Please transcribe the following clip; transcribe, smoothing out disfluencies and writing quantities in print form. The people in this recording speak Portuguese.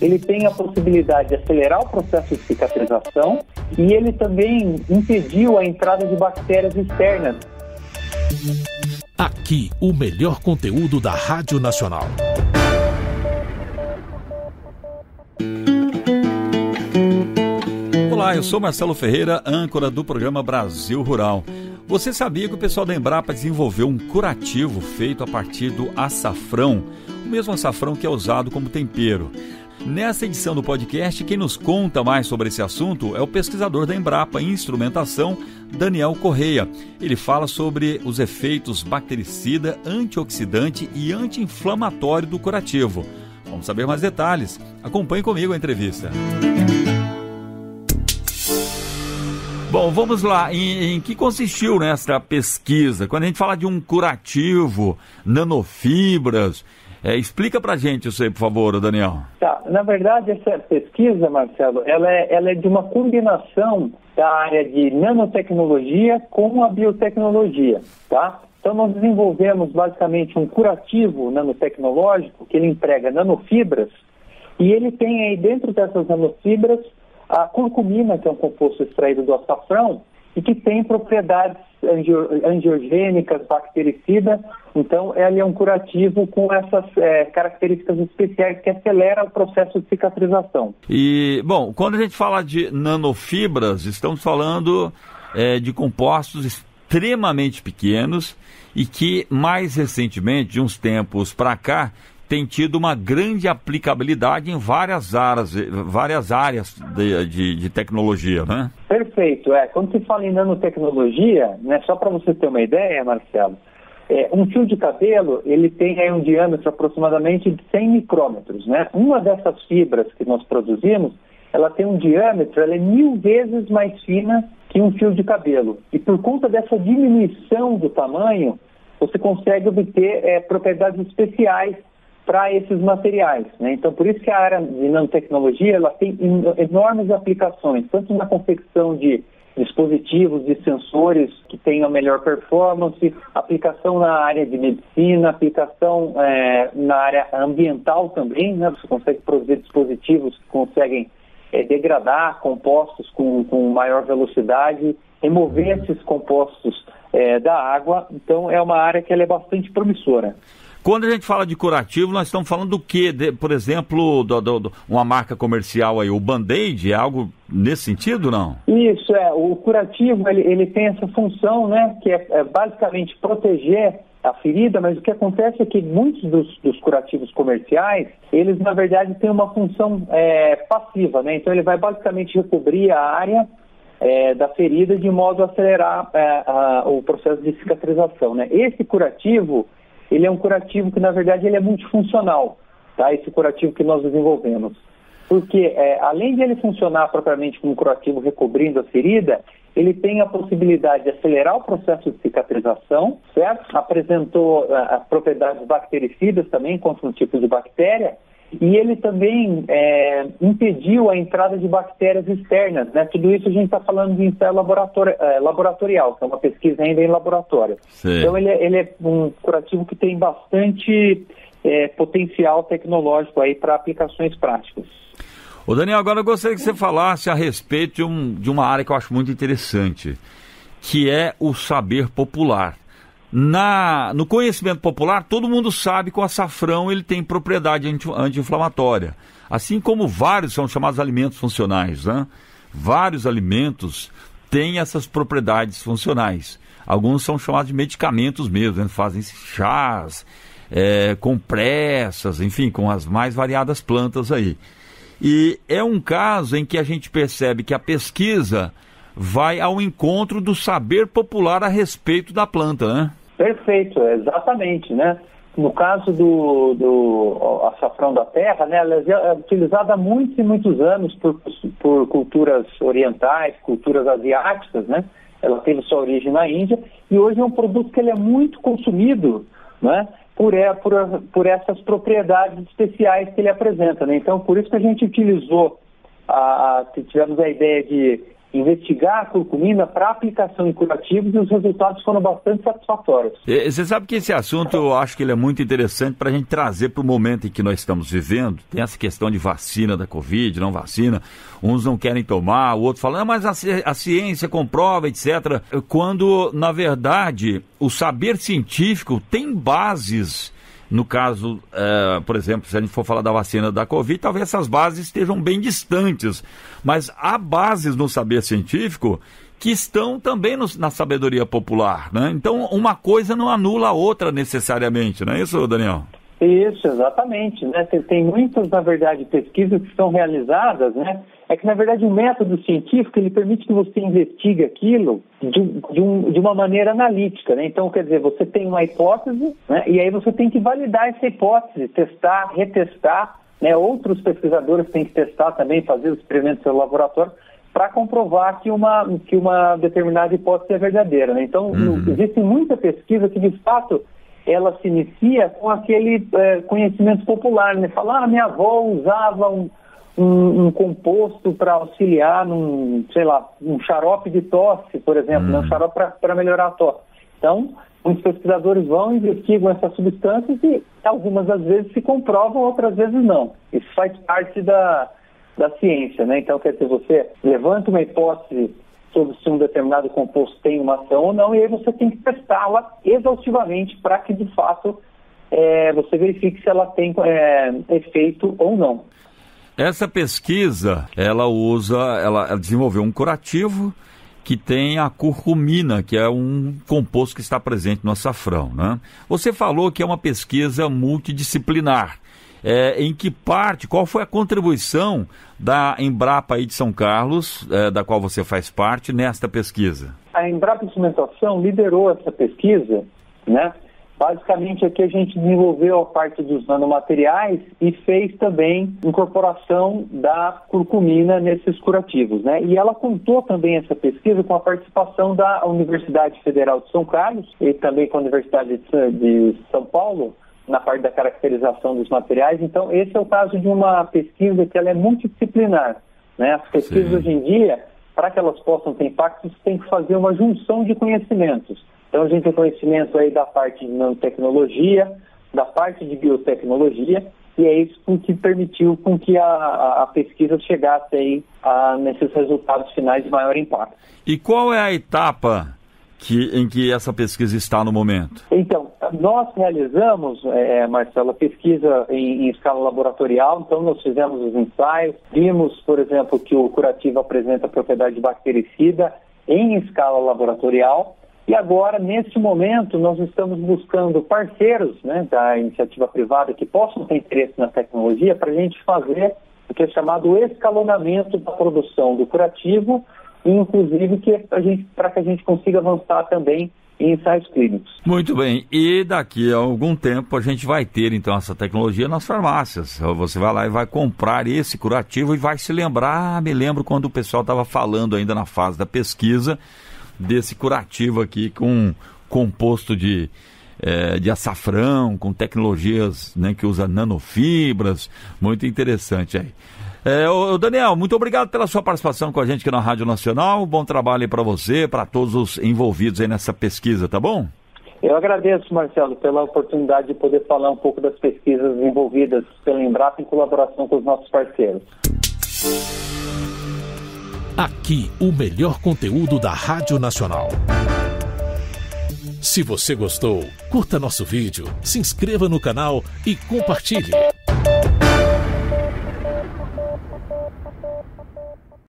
ele tem a possibilidade de acelerar o processo de cicatrização e ele também impediu a entrada de bactérias externas. Aqui, o melhor conteúdo da Rádio Nacional. Olá, eu sou Marcelo Ferreira, âncora do programa Brasil Rural. Você sabia que o pessoal da Embrapa desenvolveu um curativo feito a partir do açafrão, o mesmo açafrão que é usado como tempero? Nessa edição do podcast, quem nos conta mais sobre esse assunto é o pesquisador da Embrapa em Instrumentação, Daniel Correia. Ele fala sobre os efeitos bactericida, antioxidante e anti-inflamatório do curativo. Vamos saber mais detalhes. Acompanhe comigo a entrevista. Bom, vamos lá. Em que consistiu nessa pesquisa? Quando a gente fala de um curativo, nanofibras, explica pra gente isso aí, por favor, Daniel. Tá, na verdade, essa pesquisa, Marcelo, ela é de uma combinação da área de nanotecnologia com a biotecnologia, tá? Então, nós desenvolvemos basicamente um curativo nanotecnológico que ele emprega nanofibras e ele tem aí dentro dessas nanofibras a curcumina, que é um composto extraído do açafrão e que tem propriedades angiogênicas, bactericidas. Então, ele é um curativo com essas características especiais que acelera o processo de cicatrização. E, bom, quando a gente fala de nanofibras, estamos falando de compostos extremamente pequenos e que, mais recentemente, de uns tempos para cá, tem tido uma grande aplicabilidade em várias áreas de tecnologia, né? Perfeito. Quando se fala em nanotecnologia, né, só para você ter uma ideia, Marcelo, um fio de cabelo, ele tem aí um diâmetro aproximadamente de 100 micrômetros, né? Uma dessas fibras que nós produzimos, ela tem um diâmetro, ela é 1000 vezes mais fina que um fio de cabelo. E por conta dessa diminuição do tamanho, você consegue obter propriedades especiais para esses materiais, né? Então, por isso que a área de nanotecnologia ela tem enormes aplicações, tanto na confecção de dispositivos, de sensores que tenham melhor performance, aplicação na área de medicina, aplicação na área ambiental também, né? Você consegue produzir dispositivos que conseguem degradar compostos com maior velocidade, remover esses compostos da água. Então, é uma área que ela é bastante promissora. Quando a gente fala de curativo, nós estamos falando do quê? Por exemplo, uma marca comercial aí, o Band-Aid, é algo nesse sentido, não? Isso, o curativo, ele tem essa função, né, que é basicamente proteger a ferida, mas o que acontece é que muitos dos curativos comerciais, eles na verdade têm uma função passiva, né, então ele vai basicamente recobrir a área da ferida de modo a acelerar o processo de cicatrização, né. Esse curativo, ele é um curativo que, na verdade, ele é multifuncional, tá? Esse curativo que nós desenvolvemos. Porque, além de ele funcionar propriamente como curativo recobrindo a ferida, ele tem a possibilidade de acelerar o processo de cicatrização, certo? Apresentou propriedades bactericidas também contra um tipo de bactéria, e ele também impediu a entrada de bactérias externas, né? Tudo isso a gente está falando de ensaio laboratorial, que é uma pesquisa ainda em laboratório. Sim. Então ele é um curativo que tem bastante potencial tecnológico aí para aplicações práticas. Ô Daniel, agora eu gostaria que você falasse a respeito de uma área que eu acho muito interessante, que é o saber popular. No conhecimento popular, todo mundo sabe que o açafrão ele tem propriedade anti-inflamatória, assim como vários são chamados alimentos funcionais, né? Vários alimentos têm essas propriedades funcionais. Alguns são chamados de medicamentos mesmo, né? Fazem chás, compressas, enfim, com as mais variadas plantas aí. E é um caso em que a gente percebe que a pesquisa vai ao encontro do saber popular a respeito da planta, né? Perfeito, exatamente, né? No caso do açafrão da terra, né, ela é utilizada há muitos e muitos anos por culturas orientais, culturas asiáticas, né? Ela teve sua origem na Índia e hoje é um produto que ele é muito consumido, né? Por essas propriedades especiais que ele apresenta, né? Então, por isso que a gente utilizou, tivemos a ideia de investigar a curcumina para aplicação em curativos e os resultados foram bastante satisfatórios. Você sabe que esse assunto eu acho que ele é muito interessante para a gente trazer para o momento em que nós estamos vivendo. Tem essa questão de vacina da Covid, não vacina. Uns não querem tomar, o outro fala, mas a ciência comprova, etc. Quando, na verdade, o saber científico tem bases. No caso, por exemplo, se a gente for falar da vacina da Covid, talvez essas bases estejam bem distantes, mas há bases no saber científico que estão também na sabedoria popular, né? Então, uma coisa não anula a outra necessariamente, não é isso, Daniel? Isso, exatamente, né? Tem muitas, na verdade, pesquisas que são realizadas, né? É que, na verdade, o método científico, ele permite que você investigue aquilo de uma maneira analítica, né? Então, quer dizer, você tem uma hipótese, né? E aí você tem que validar essa hipótese, testar, retestar, né? Outros pesquisadores têm que testar também, fazer os experimentos no laboratório, para comprovar que uma determinada hipótese é verdadeira, né? Então, existe muita pesquisa que, de fato, ela se inicia com aquele conhecimento popular, né? Falar, minha avó usava um composto para auxiliar um xarope de tosse, por exemplo, né? Um xarope para melhorar a tosse. Então, muitos pesquisadores vão, investigam essas substâncias e algumas das vezes se comprovam, outras vezes não. Isso faz parte da ciência, né? Então, quer dizer, você levanta uma hipótese sobre se um determinado composto tem uma ação ou não, e aí você tem que testá-la exaustivamente para que, de fato, você verifique se ela tem efeito ou não. Essa pesquisa, ela desenvolveu um curativo que tem a curcumina, que é um composto que está presente no açafrão, né? Você falou que é uma pesquisa multidisciplinar. Em que parte, qual foi a contribuição da Embrapa aí de São Carlos, da qual você faz parte, nesta pesquisa? A Embrapa Instrumentação liderou essa pesquisa, né? Basicamente aqui a gente desenvolveu a parte dos nanomateriais e fez também incorporação da curcumina nesses curativos, né? E ela contou também essa pesquisa com a participação da Universidade Federal de São Carlos e também com a Universidade de São Paulo, na parte da caracterização dos materiais. Então, esse é o caso de uma pesquisa que ela é multidisciplinar, né? As pesquisas hoje em dia, para que elas possam ter impacto, você tem que fazer uma junção de conhecimentos. Então, a gente tem conhecimento aí da parte de nanotecnologia, da parte de biotecnologia, e é isso que permitiu com que a pesquisa chegasse aí nesses resultados finais de maior impacto. E qual é a etapa em que essa pesquisa está no momento? Então, nós realizamos, Marcelo, a pesquisa em escala laboratorial. Então, nós fizemos os ensaios, vimos, por exemplo, que o curativo apresenta propriedade bactericida em escala laboratorial. E agora, neste momento, nós estamos buscando parceiros, né, da iniciativa privada que possam ter interesse na tecnologia para a gente fazer o que é chamado escalonamento da produção do curativo, e inclusive para que a gente consiga avançar também em ensaios clínicos. Muito bem. E daqui a algum tempo a gente vai ter, então, essa tecnologia nas farmácias. Você vai lá e vai comprar esse curativo e vai se lembrar, me lembro quando o pessoal estava falando ainda na fase da pesquisa, desse curativo aqui com composto de açafrão, com tecnologias, né, que usa nanofibras, muito interessante aí. Daniel, muito obrigado pela sua participação com a gente aqui na Rádio Nacional, bom trabalho aí para você, para todos os envolvidos aí nessa pesquisa, tá bom? Eu agradeço, Marcelo, pela oportunidade de poder falar um pouco das pesquisas envolvidas pela Embrapa em colaboração com os nossos parceiros. Aqui, o melhor conteúdo da Rádio Nacional. Se você gostou, curta nosso vídeo, se inscreva no canal e compartilhe.